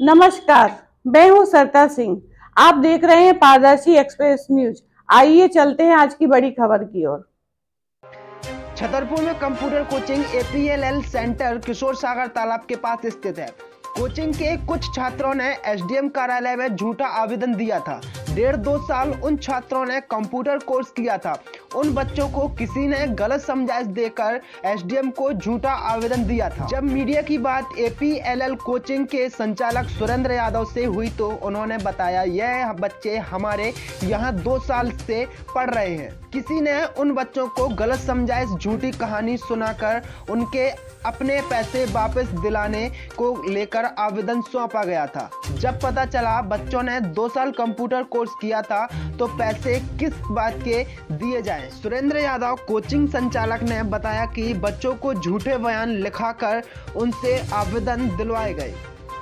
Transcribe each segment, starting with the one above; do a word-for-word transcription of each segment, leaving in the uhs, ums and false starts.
नमस्कार, मैं हूं सरता सिंह। आप देख रहे हैं पारदर्शी एक्सप्रेस न्यूज। आइए चलते हैं आज की बड़ी खबर की ओर। छतरपुर में computer coaching A P L L centre Kishore Sagar तालाब के पास स्थित है। कोचिंग के कुछ छात्रों ने एस डी एम कार्यालय में झूठा आवेदन दिया था। डेढ़ दो साल उन छात्रों ने कंप्यूटर कोर्स किया था। उन बच्चों को किसी ने गलत समझाइश देकर एस डी एम को झूठा आवेदन दिया था। जब मीडिया की बात A P L L coaching के संचालक सुरेंद्र यादव से हुई तो उन्होंने बताया, यह बच्चे हमारे यहाँ दो साल से पढ़ रहे हैं। किसी ने उन बच्चों को गलत समझाइश, झूठी कहानी सुनाकर उनके अपने पैसे वापस दिलाने को लेकर आवेदन सौंपा गया था। जब पता चला बच्चों ने दो साल कंप्यूटर कोर्स किया था तो पैसे किस बात के दिए जाएं। सुरेंद्र यादव कोचिंग संचालक ने बताया कि बच्चों को झूठे बयान लिखाकर उनसे आवेदन दिलवाए गए।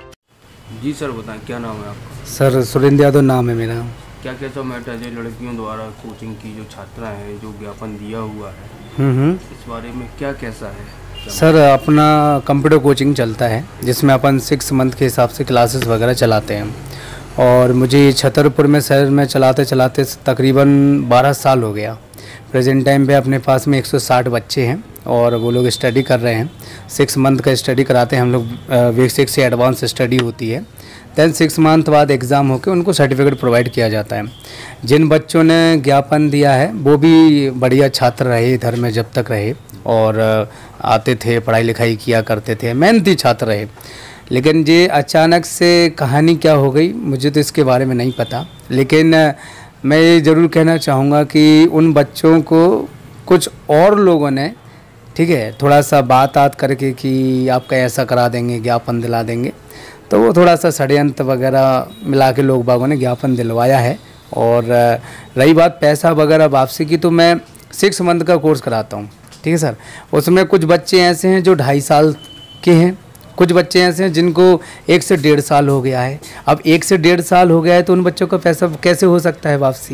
जी सर, बताएं क्या नाम है आपका? सर सुरेंद्र यादव नाम है मेरा। क्या कैसा मैटर है लड़कियों द्वारा कोचिंग की जो छात्रा हैं जो ज्ञापन दिया हुआ है, हम्म इस बारे में क्या कैसा है? सर अपना कंप्यूटर कोचिंग चलता है जिसमें अपन सिक्स मंथ के हिसाब से क्लासेस वगैरह चलाते हैं और मुझे छतरपुर में शहर में चलाते चलाते तकरीबन बारह साल हो गया। प्रेजेंट टाइम पे अपने पास में एक सौ साठ बच्चे हैं और वो लोग स्टडी कर रहे हैं। सिक्स मंथ का स्टडी कराते हैं हम लोग। बेसिक से एडवांस स्टडी होती है, दैन सिक्स मंथ बाद एग्ज़ाम होकर उनको सर्टिफिकेट प्रोवाइड किया जाता है। जिन बच्चों ने ज्ञापन दिया है वो भी बढ़िया छात्र रहे, इधर में जब तक रहे और आते थे, पढ़ाई लिखाई किया करते थे, मेहनती छात्र रहे। लेकिन ये अचानक से कहानी क्या हो गई मुझे तो इसके बारे में नहीं पता। लेकिन मैं ये ज़रूर कहना चाहूँगा कि उन बच्चों को कुछ और लोगों ने, ठीक है, थोड़ा सा बात आत करके कि आपका ऐसा करा देंगे, ज्ञापन दिला देंगे, तो वो थोड़ा सा षड्यंत्र वगैरह मिला के लोग बागों ने ज्ञापन दिलवाया है। और रही बात पैसा वगैरह वापसी की, तो मैं सिक्स मंथ का कोर्स कराता हूँ, ठीक है सर। उसमें कुछ बच्चे ऐसे हैं जो ढाई साल के हैं, कुछ बच्चे ऐसे हैं जिनको एक से डेढ़ साल हो गया है। अब एक से डेढ़ साल हो गया है तो उन बच्चों का पैसा कैसे हो सकता है वापसी?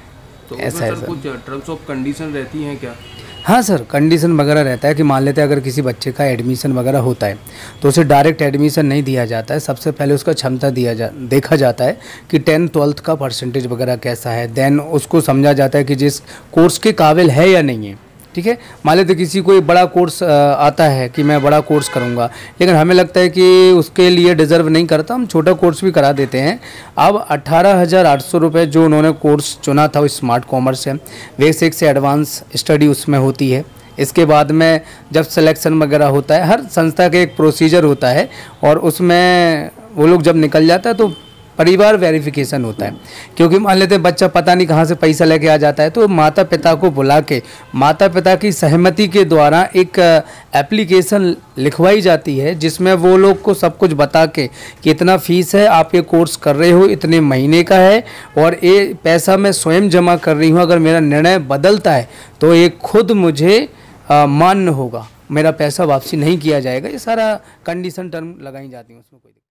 तो ऐसा है सर, सर। कुछ टर्म्स ऑफ कंडीशन रहती हैं क्या? हाँ सर, कंडीशन वगैरह रहता है कि मान लेते हैं अगर किसी बच्चे का एडमिशन वगैरह होता है तो उसे डायरेक्ट एडमिशन नहीं दिया जाता है। सबसे पहले उसका क्षमता दिया जा देखा जाता है कि टेंथ ट्वेल्थ का परसेंटेज वगैरह कैसा है। देन उसको समझा जाता है कि जिस कोर्स के काबिल है या नहीं है, ठीक है। मान लेते किसी को बड़ा कोर्स आता है कि मैं बड़ा कोर्स करूंगा, लेकिन हमें लगता है कि उसके लिए डिज़र्व नहीं करता, हम छोटा कोर्स भी करा देते हैं। अब अठारह हज़ार आठ सौ रुपये जो उन्होंने कोर्स चुना था वो स्मार्ट कॉमर्स है, बेसिक से एडवांस स्टडी उसमें होती है। इसके बाद में जब सिलेक्शन वगैरह होता है, हर संस्था का एक प्रोसीजर होता है और उसमें वो लोग जब निकल जाता है तो परिवार वेरिफिकेशन होता है। क्योंकि मान लेते हैं बच्चा पता नहीं कहाँ से पैसा लेके आ जाता है, तो माता पिता को बुला के माता पिता की सहमति के द्वारा एक एप्लीकेशन लिखवाई जाती है जिसमें वो लोग को सब कुछ बता के कि इतना फीस है, आप ये कोर्स कर रहे हो, इतने महीने का है और ये पैसा मैं स्वयं जमा कर रही हूँ। अगर मेरा निर्णय बदलता है तो ये खुद मुझे आ, मान्य होगा, मेरा पैसा वापसी नहीं किया जाएगा। ये सारा कंडीशन टर्म लगाई जाती हैं उसमें कोई